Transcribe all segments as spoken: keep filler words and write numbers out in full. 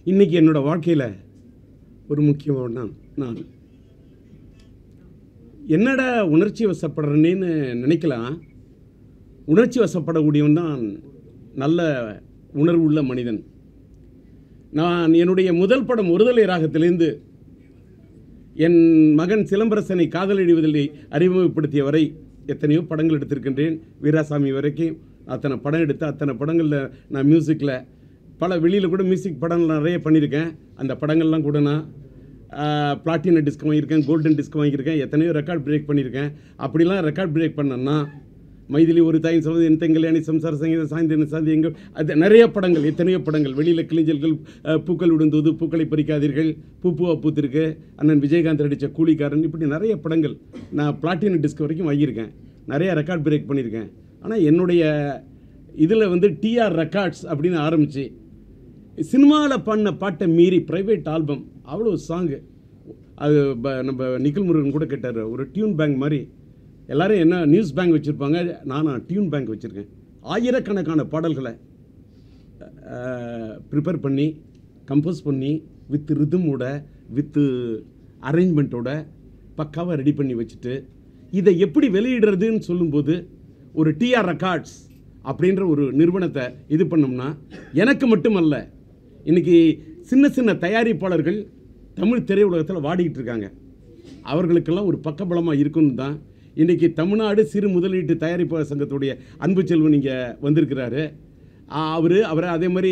இன்றைக்கி என்னோடய வாழ்க்கையில் ஒரு முக்கியமான நான் என்னடா உணர்ச்சி வசப்படுறேன்னு நினைக்கலாம். உணர்ச்சி வசப்படக்கூடியவன் தான் நல்ல உணர்வுள்ள மனிதன். நான் என்னுடைய முதல் படம் ஒருதலை ராகத்திலிருந்து என் மகன் சிலம்பரசனை காதல் எழுவதில்லை அறிமுகப்படுத்திய வரை எத்தனையோ படங்கள் எடுத்திருக்கின்றேன். வீராசாமி வரைக்கும் அத்தனை படம் எடுத்து அத்தனை படங்களில் நான் மியூசிக்கில் பல வெளியில் கூட மியூசிக் படம் நிறைய பண்ணியிருக்கேன். அந்த படங்கள்லாம் கூட நான் பிளாட்டினம் டிஸ்க் வாங்கியிருக்கேன், கோல்டன் டிஸ்க் வாங்கியிருக்கேன், எத்தனையோ ரெக்கார்ட் பிரேக் பண்ணியிருக்கேன். அப்படிலாம் ரெக்கார்ட் பிரேக் பண்ணேன்னா மைதிலி ஒரு தாயின் சொல்வது என் தெங்கல்யாணி சம்சார சங்கீதம் சாய்ந்த சாந்தி எங்கள் அது நிறைய படங்கள், எத்தனையோ படங்கள். வெளியில் கிளிஞ்சல்கள், பூக்கள் விடுந்தது, பூக்களை பறிக்காதீர்கள், பூ பூவா பூத்திருக்கு, அண்ணன் விஜயகாந்த் நடித்த கூலிக்காரன், இப்படி நிறைய படங்கள் நான் பிளாட்டினம் டிஸ்க் வரைக்கும் வாங்கியிருக்கேன். நிறைய ரெக்கார்ட் பிரேக் பண்ணியிருக்கேன். ஆனால் என்னுடைய இதில் வந்து டிஆர் ரெக்கார்ட்ஸ் அப்படின்னு ஆரம்பித்து சினிமாவில் பண்ண பாட்டை மீறி ப்ரைவேட் ஆல்பம் அவ்வளோ சாங்கு. அது நம்ம நிக்கில் முருகன் கூட கேட்டார், ஒரு டியூன் பேங்க் மாதிரி. எல்லோரும் என்ன நியூஸ் பேங்க் வச்சுருப்பாங்க, நான் டியூன் பேங்க் வச்சுருக்கேன். ஆயிரக்கணக்கான பாடல்களை ப்ரிப்பேர் பண்ணி கம்போஸ் பண்ணி வித் ரிதமோட வித்து அரேஞ்ச்மெண்ட்டோட பக்காவாக ரெடி பண்ணி வச்சுட்டு இதை எப்படி வெளியிடுறதுன்னு சொல்லும்போது ஒரு டிஆர் ரெக்கார்ட்ஸ் அப்படின்ற ஒரு நிறுவனத்தை இது பண்ணோம்னா எனக்கு மட்டுமல்ல, இன்றைக்கி சின்ன சின்ன தயாரிப்பாளர்கள் தமிழ் திரையுலகத்தில் வாடிக்கிட்டு இருக்காங்க. அவர்களுக்கெல்லாம் ஒரு பக்கபலமாக இருக்குன்னு தான் இன்றைக்கி தமிழ்நாடு சிறு முதலீட்டு தயாரிப்பாளர் சங்கத்துடைய அன்பு செல்வன் இங்கே வந்திருக்கிறாரு. அவர் அவரை அதே மாதிரி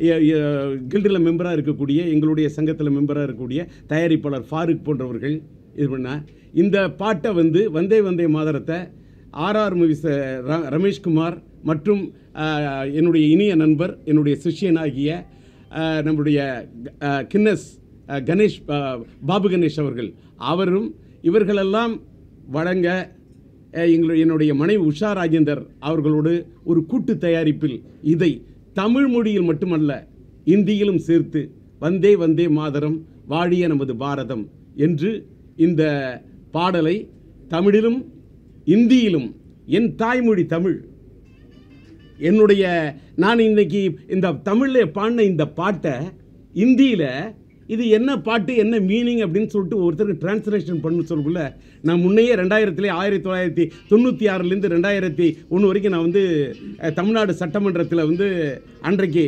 கில்டில் மெம்பராக இருக்கக்கூடிய எங்களுடைய சங்கத்தில் மெம்பராக இருக்கக்கூடிய தயாரிப்பாளர் ஃபாரூக் போன்றவர்கள் இது பண்ணால் இந்த பாட்டை வந்து வந்தே வந்தே மாதரத்தை ஆர்ஆர் மூவிஸ் ரமேஷ்குமார் மற்றும் என்னுடைய இனிய நண்பர் என்னுடைய சிஷ்யனாகிய நம்முடைய கின்னஸ் கணேஷ் பாபு கணேஷ் அவர்கள் அவரும் இவர்களெல்லாம் வழங்க எங்களுடைய என்னுடைய மனைவி உஷா ராஜேந்தர் அவர்களோடு ஒரு கூட்டு தயாரிப்பில் இதை தமிழ் மொழியில் மட்டுமல்ல இந்தியிலும் சேர்த்து வந்தே வந்தே மாதரம் வாழிய நமது பாரதம் என்று இந்த பாடலை தமிழிலும் இந்தியிலும் என் தாய்மொழி தமிழ் என்னுடைய நான் இன்றைக்கி இந்த தமிழில் பாடின இந்த பாட்டை இந்தியில் இது என்ன பாட்டு என்ன மீனிங் அப்படின்னு சொல்லிட்டு ஒருத்தருக்கு டிரான்ஸ்லேஷன் பண்ணு சொல்லக்குள்ள நான் முன்னையே ரெண்டாயிரத்துலேயே ஆயிரத்தி தொள்ளாயிரத்தி தொண்ணூற்றி ஆறுலேருந்து ரெண்டாயிரத்தி ஒன்று வரைக்கும் நான் வந்து தமிழ்நாடு சட்டமன்றத்தில் வந்து அன்றைக்கு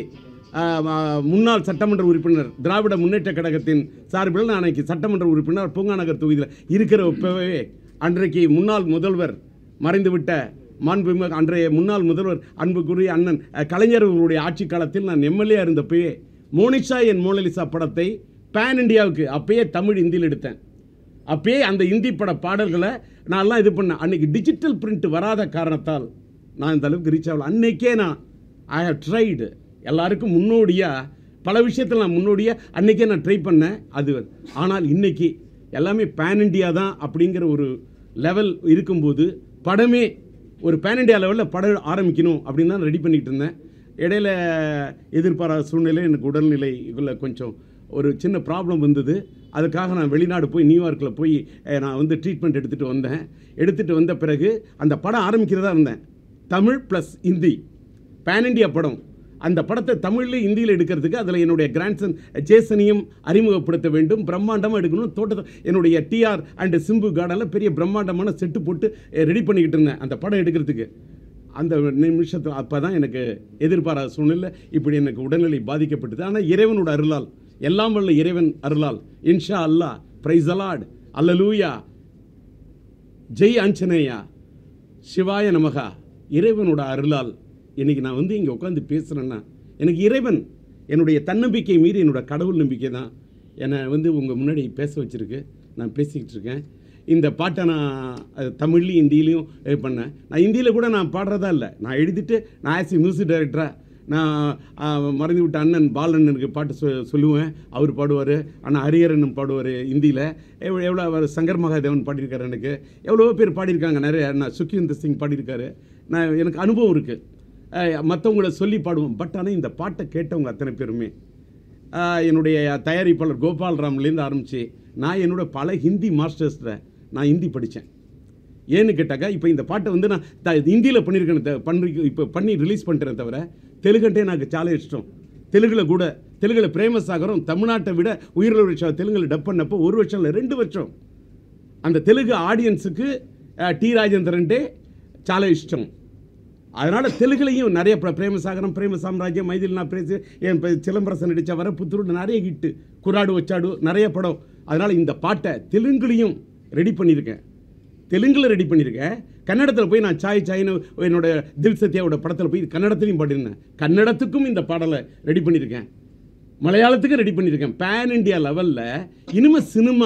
முன்னாள் சட்டமன்ற உறுப்பினர் திராவிட முன்னேற்ற கழகத்தின் சார்பில் நான் அன்றைக்கி சட்டமன்ற உறுப்பினர் பூங்காநகர் தொகுதியில் இருக்கிறப்பவே அன்றைக்கு முன்னாள் முதல்வர் மறைந்துவிட்ட மாண்புமிகு அன்றைய முன்னாள் முதல்வர் அன்புக்குரிய அண்ணன் கலைஞர் அவர்களுடைய ஆட்சி காலத்தில் நான் எம்எல்ஏ இருந்தப்பயே மோனிஷா என் மோனலிசா படத்தை பேன் இண்டியாவுக்கு அப்பயே தமிழ் இந்தியில் எடுத்தேன். அப்பயே அந்த இந்தி பட பாடல்களை நான்லாம் இது பண்ணேன். அன்றைக்கி டிஜிட்டல் பிரிண்ட் வராத காரணத்தால் நான் இந்த அளவுக்கு ரீச் ஆகல. அன்றைக்கே நான் ஐ ஹவ் ட்ரைடு எல்லாருக்கும் முன்னோடியாக பல விஷயத்தில் நான் முன்னோடியாக அன்றைக்கே நான் ட்ரை பண்ணேன். அது ஆனால் இன்றைக்கி எல்லாமே பேன் இண்டியா தான் அப்படிங்கிற ஒரு லெவல் இருக்கும்போது படமே ஒரு பேன் இண்டியா லெவலில் படம் ஆரம்பிக்கணும் அப்படின்னு தான் ரெடி பண்ணிகிட்டு இருந்தேன். இடையில எதிர்பாராத சூழ்நிலை எனக்கு உடல்நிலை இதில் கொஞ்சம் ஒரு சின்ன ப்ராப்ளம் வந்தது. அதுக்காக நான் வெளிநாடு போய் நியூயார்க்கில் போய் நான் வந்து ட்ரீட்மெண்ட் எடுத்துகிட்டு வந்தேன். எடுத்துகிட்டு வந்த பிறகு அந்த படம் ஆரம்பிக்கிறதா இருந்தேன். Tamil plus Hindi pan India படம். அந்த படத்தை தமிழில் இந்தியில் எடுக்கிறதுக்கு அதில் என்னுடைய கிராண்ட்சன் ஜேசனையும் அறிமுகப்படுத்த வேண்டும், பிரம்மாண்டமாக எடுக்கணும். தோட்டத்தை என்னுடைய டிஆர் அண்டு சிம்பு கார்டனில் பெரிய பிரம்மாண்டமான செட்டு போட்டு ரெடி பண்ணிக்கிட்டு இருந்தேன் அந்த படம் எடுக்கிறதுக்கு. அந்த நிமிஷத்தில் அப்போ தான் எனக்கு எதிர்பாராத சூழ்நிலை இப்படி எனக்கு உடல்நிலை பாதிக்கப்பட்டது. ஆனால் இறைவனோட அருளால், எல்லாம் வல்ல இறைவன் அருளால் இன்ஷா அல்லாஹ், பிரைஸ் அலாட், அல்லலூயா, ஜெய் ஆஞ்சநேயா, சிவாய நமகா, இறைவனோட அருளால் இன்றைக்கி நான் வந்து இங்கே உட்காந்து பேசுகிறேன்னா எனக்கு இறைவன் என்னுடைய தன்னம்பிக்கை மீறி என்னோடய கடவுள் நம்பிக்கை தான் என்னை வந்து உங்கள் முன்னாடி பேச வச்சுருக்கு. நான் பேசிக்கிட்டு இருக்கேன். இந்த பாட்டை நான் தமிழ்லையும் ஹிந்திலையும் பண்ணேன். நான் ஹிந்தியில் கூட நான் பாடுறதா இல்லை, நான் எழுதிட்டு நான் ஆஸ் ஏ மியூசிக் டைரக்டராக நான் மறந்து விட்ட அண்ணன் பாலண்ணனுக்கு பாட்டு சொ சொல்லுவேன் அவர் பாடுவார். அண்ணன் ஹரிஹரன் பாடுவார் ஹிந்தியில். எவ்வளோ எவ்வளோ அவர் சங்கர் மகாதேவன் பாடியிருக்காரு, எனக்கு எவ்வளோ பேர் பாடியிருக்காங்க, நிறைய நான் சுக்கியந்தர் சிங் பாடியிருக்காரு. நான் எனக்கு அனுபவம் இருக்குது, மற்றவங்கள சொல்லி பாடுவோம். பட் ஆனால் இந்த பாட்டை கேட்டவங்க அத்தனை பேருமே என்னுடைய தயாரிப்பாளர் கோபால்ராம்லேருந்து ஆரம்பித்து நான் என்னோட பல ஹிந்தி மாஸ்டர்ஸில் நான் ஹிந்தி படித்தேன். ஏன்னு கேட்டாக்கா இப்போ இந்த பாட்டை வந்து நான் த ஹிந்தியில் பண்ணியிருக்கேன், பண்ணி இப்போ பண்ணி ரிலீஸ் பண்ணுறேன். தவிர தெலுங்கன்ட்டே எனக்கு சாலை இஷ்டம். தெலுங்கில் கூட தெலுங்குல பிரேமசாகரம் தமிழ்நாட்டை விட உயிரிழந்த வருஷம் தெலுங்குல டப் பண்ணப்போ ஒரு வருஷம் இல்லை ரெண்டு வருஷம் அந்த தெலுங்கு ஆடியன்ஸுக்கு டி ராஜேந்திரன் చాలా ఇష్టం. அதனால தெலுங்குலையும் நிறைய பிரேமசாகரம் பிரேம சாம்ராஜ்யம் மைதில் நான் பேசி என் சிலம்பரசன் நடித்த வர புத்தூர் நிறைய ஹிட்டு குராடு வச்சாடு நிறைய படம். அதனால் இந்த பாட்டை தெலுங்குலையும் ரெடி பண்ணியிருக்கேன், தெலுங்கில் ரெடி பண்ணியிருக்கேன். கன்னடத்தில் போய் நான் சாய் சாயின்னு என்னோட தில் சத்யாவோட படத்தில் போய் கன்னடத்துலையும் பாடிருந்தேன். கன்னடத்துக்கும் இந்த பாடலை ரெடி பண்ணியிருக்கேன், மலையாளத்துக்கும் ரெடி பண்ணியிருக்கேன். பேன் இண்டியா லெவலில் இனிமேல் சினிமா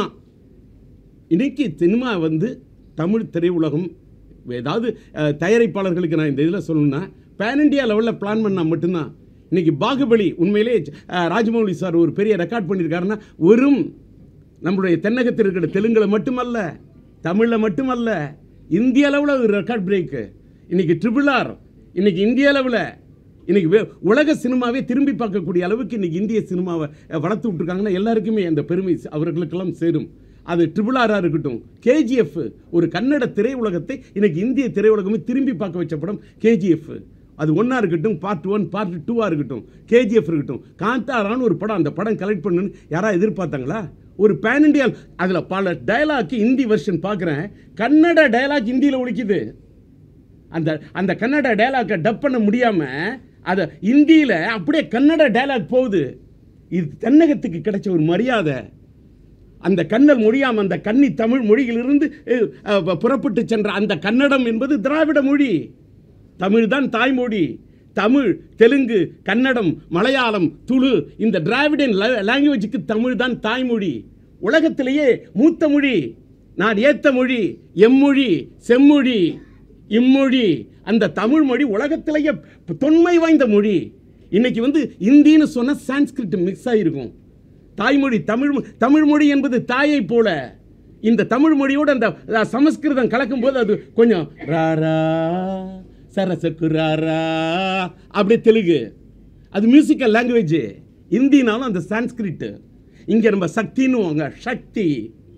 இன்னைக்கு சினிமா வந்து தமிழ் திரையுலகம் ஏதாவது தயாரிப்பாளர்களுக்கு நான் இந்த இதில் சொல்லணும்னா பேன் இண்டியா லெவலில் பிளான் பண்ணால் மட்டும்தான். இன்றைக்கி பாகுபலி உண்மையிலே ராஜமௌலி சார் ஒரு பெரிய ரெக்கார்ட் பண்ணியிருக்காருன்னா வெறும் நம்மளுடைய தென்னகத்தில் இருக்கிற தெலுங்கில் மட்டுமல்ல, தமிழில் மட்டுமல்ல, இந்திய அளவில் ஒரு ரெக்கார்ட் பிரேக்கு. இன்றைக்கி ட்ரிபிள் ஆர் இன்றைக்கி இந்திய அளவில் இன்றைக்கி உலக சினிமாவே திரும்பி பார்க்கக்கூடிய அளவுக்கு இன்றைக்கி இந்திய சினிமாவை வளர்த்து விட்ருக்காங்கன்னா எல்லாருக்குமே அந்த பெருமை அவர்களுக்கெல்லாம் சேரும். அது ட்ரிபிள் ஆராக இருக்கட்டும், கேஜிஎஃப் ஒரு கன்னட திரையுலகத்தை இன்றைக்கி இந்திய திரையுலகமே திரும்பி பார்க்க வச்ச படம் கேஜிஎஃப். அது ஒன்றா இருக்கட்டும், பார்ட் ஒன் பார்ட் டூவாக இருக்கட்டும், கேஜிஎஃப் இருக்கட்டும், காந்தாரான்னு ஒரு படம் அந்த படம் கலெக்ட் பண்ணுன்னு யாராவது எதிர்பார்த்தாங்களா? ஒரு பேன் இண்டியா அதில் பல டயலாக் ஹிந்தி வெர்ஷன் பார்க்குறேன், கன்னட டயலாக் ஹிந்தியில் ஒழிக்குது. அந்த அந்த கன்னட டயலாக்கை டப் பண்ண முடியாமல் அதை ஹிந்தியில் அப்படியே கன்னட டயலாக் போகுது. இது தென்னகத்துக்கு கிடைச்ச ஒரு மரியாதை. அந்த கன்னல் மொழியாம் அந்த கன்னி தமிழ் மொழியிலிருந்து புறப்பட்டு சென்ற அந்த கன்னடம் என்பது திராவிட மொழி. தமிழ் தான் தாய்மொழி. தமிழ், தெலுங்கு, கன்னடம், மலையாளம், துளு இந்த டிராவிடன் லாங்குவேஜுக்கு தமிழ் தான் தாய்மொழி. உலகத்திலேயே மூத்த மொழி, நான் ஏத்த மொழி, எம்மொழி, செம்மொழி, இம்மொழி. அந்த தமிழ் மொழி உலகத்திலேயே தொன்மை வாய்ந்த மொழி. இன்னைக்கு வந்து இந்தின்னு சொன்னால் சான்ஸ்கிரிட் மிக்ஸ் ஆகிருக்கும். தாய்மொழி தமிழ் தமிழ் மொழி என்பது தாயை போல. இந்த தமிழ் மொழியோடு அந்த சமஸ்கிருதம் கலக்கும் போது அது கொஞ்சம் ராரா சரசக்கு ராரா அப்படியே தெலுங்கு. அது மியூசிக்கல் லாங்குவேஜ். இந்தினாலும் அந்த சான்ஸ்கிரிட். இங்கே நம்ம சக்தின்னு வாங்க, சக்தி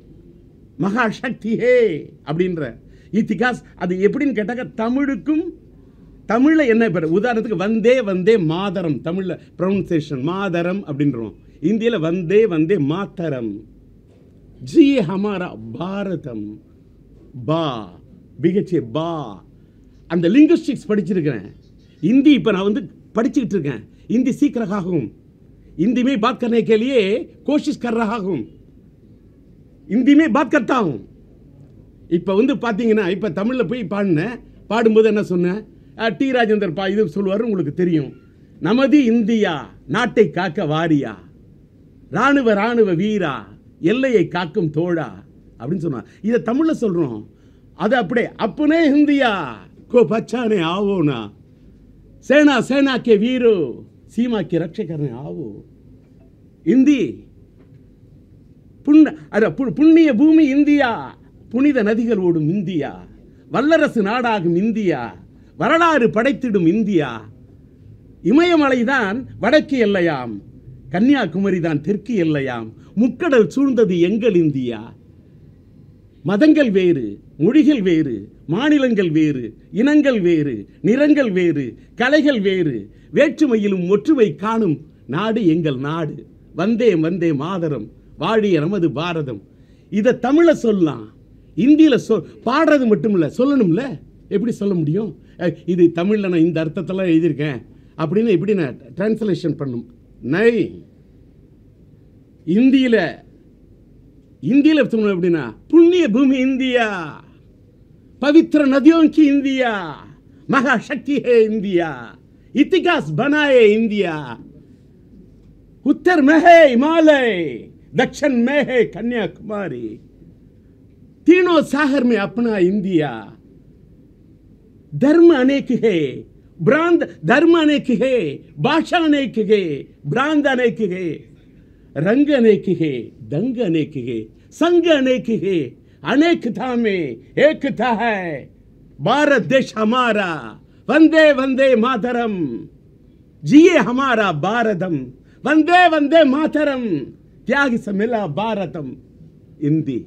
மகா சக்தி ஹே அப்படின்ற இத்திகாஸ். அது எப்படின்னு கேட்டாக்க தமிழுக்கும் தமிழில் என்ன பேர், உதாரணத்துக்கு வந்தே வந்தே மாதரம், தமிழில் ப்ரொனன்சியேஷன் மாதரம் அப்படின்றோம், இந்தியில் வந்தே வந்தே மாத்தரம். ஜி ஹமாரா பாரதம் பா பிகச்சே பா. அந்த லிங்குஸ்டிக்ஸ் படிச்சிருக்கிறேன். हिंदी இப்போ நான் வந்து படிச்சுக்கிட்டு இருக்கேன். हिंदी सीख रहा हूँ, हिंदी में बात करने के लिए कोशिश कर रहा हूँ, हिंदी में बात करता हूँ. இப்போ வந்து பார்த்தீங்கன்னா இப்போ தமிழில் போய் பாடினேன். பாடும்போது என்ன சொன்னேன், டி ராஜேந்தர் பா இது சொல்லுவார் உங்களுக்கு தெரியும். நமது இந்தியா நாட்டை காக்க வாரியா, ராணுவ ராணுவ வீரா, எல்லையை காக்கும் தோழா அப்படின்னு சொன்னார். இதை தமிழில் சொல்கிறோம். அது அப்படியே அப்பனே இந்தியா को बचाने आओ ना, सेना सेना के वीरो सीमा की रक्षा करने आओ. हिंदी புண்ண அட புண்ணிய பூமி இந்தியா, புனித நதிகள் ஓடும் இந்தியா, வல்லரசு நாடாகும் இந்தியா, வரலாறு படைத்திடும் இந்தியா. இமயமலை தான் வடக்கு எல்லையாம், கன்னியாகுமரி தான் தெற்கு எல்லையாம், முக்கடல் சூழ்ந்தது எங்கள் இந்தியா. மதங்கள் வேறு, மொழிகள் வேறு, மாநிலங்கள் வேறு, இனங்கள் வேறு, நிறங்கள் வேறு, கலைகள் வேறு, வேற்றுமையிலும் ஒற்றுமை காணும் நாடு எங்கள் நாடு. வந்தே வந்தே மாதரம், வாழிய நமது பாரதம். இதை தமிழை சொல்லலாம், இந்தியில் சொல் பாடுறது மட்டும் இல்லை, சொல்லணும்ல. எப்படி சொல்ல முடியும்? இது தமிழில் நான் இந்த அர்த்தத்தெல்லாம் எழுதியிருக்கேன் அப்படின்னு எப்படி நான் டிரான்ஸ்லேஷன் பண்ணும்? நை இந்தியில் இந்தியில் சொல்லணும் எப்படின்னா, புண்ணிய பூமி இந்தியா, पवित्र नदियों की इंडिया, महाशक्ति है इंडिया, इतिहास बनाए इंडिया. उत्तर में है हिमालय, दक्षिण में है कन्याकुमारी, तीनों सागर में अपना इंडिया. धर्म अनेक है, ब्रांड धर्म अनेक है, भाषा अनेक है, ब्रांड अनेक है, रंग अनेक है, दंग अनेक है, संग अनेक है, अनेकता में एकता है. भारत देश हमारा, वंदे वंदे मातरम, जिए हमारा भारतम, वंदे वंदे मातरम, त्याग से मिला भारतम. हिंदी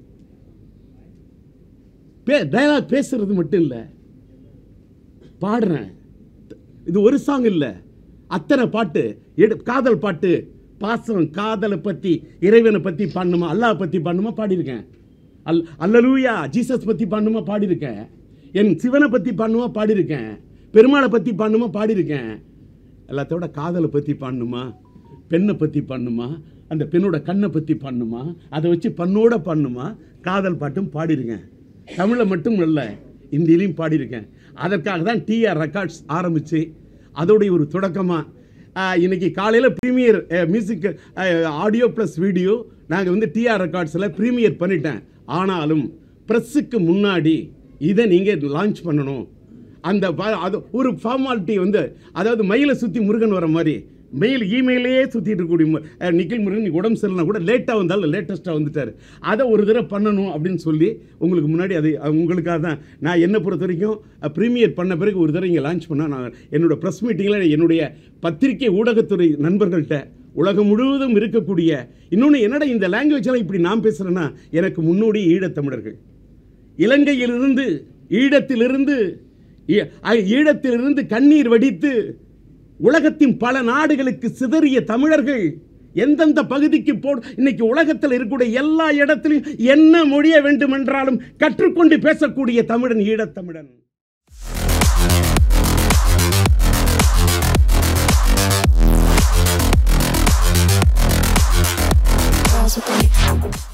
டயலாக் பேசுறது மட்டும் இல்லை, பாடுறேன். இது ஒரு சாங் இல்லை, அத்தனை பாட்டு எடு காதல் பாட்டு, பாசம், காதலை பற்றி, இறைவனை பற்றி பாடணுமா, அல்லாஹ் பற்றி பாடணுமா பாடியிருக்கேன். அல் அல்லலூயா ஜீசஸ் பற்றி பாடணுமா பாடியிருக்கேன். என் சிவனை பற்றி பாடணுமா பாடியிருக்கேன். பெருமாளை பற்றி பாடணுமா பாடியிருக்கேன். எல்லாத்தோட காதலை பற்றி பாடணுமா, பெண்ணை பற்றி பாடணுமா, அந்த பெண்ணோட கண்ணை பற்றி பாடணுமா, அதை வச்சு பண்ணோட பாடணுமா, காதல் பாட்டும் பாடியிருக்கேன். தமிழை மட்டும் இல்லை, இந்தியிலையும் பாடியிருக்கேன். அதற்காக தான் டிஆர் ரெக்கார்ட்ஸ் ஆரம்பித்து அதோடைய ஒரு தொடக்கமாக இன்றைக்கி காலையில் premier music audio plus video நாங்கள் வந்து டிஆர் ரெக்கார்ட்ஸில் ப்ரீமியர் பண்ணிட்டேன். ஆனாலும் ப்ரெஸ்ஸுக்கு முன்னாடி இதை நீங்கள் லான்ச் பண்ணணும். அந்த அது ஒரு ஃபார்மாலிட்டி வந்து, அதாவது மயிலை சுற்றி முருகன் வர மாதிரி மெயில் இமெயிலே சுற்றிட்டு இருக்கக்கூடிய நிக்கில் முருகன் நீ உடம்பு சரியில்லைனா கூட லேட்டாக வந்தாலும் லேட்டஸ்ட்டாக வந்துட்டார். அதை ஒரு தடவை பண்ணணும் அப்படின்னு சொல்லி உங்களுக்கு முன்னாடி அது உங்களுக்காக தான் நான் என்னை பொறுத்த வரைக்கும் ப்ரீமியர் பண்ண பிறகு ஒரு தடவை இங்கே லான்ச் பண்ணால் நான் என்னோடய ப்ரெஸ் மீட்டிங்கில் என்னுடைய பத்திரிகை ஊடகத்துறை நண்பர்கள்ட்ட உலகம் முழுவதும் இருக்கக்கூடிய, இன்னொன்று என்னடா இந்த லாங்குவேஜெல்லாம் இப்படி நான் பேசுகிறேன்னா, எனக்கு முன்னோடி ஈழத்தமிழர்கள் இலங்கையிலிருந்து ஈழத்திலிருந்து ஈழத்திலிருந்து கண்ணீர் வடித்து உலகத்தின் பல நாடுகளுக்கு சிதறிய தமிழர்கள் எந்தெந்த பகுதிக்கு போ இன்னைக்கு உலகத்தில் இருக்கக்கூடிய எல்லா இடத்திலும் என்ன மொழிய வேண்டுமென்றாலும் கற்றுக்கொண்டு பேசக்கூடிய தமிழன் ஈழத்தமிழன். Possibly.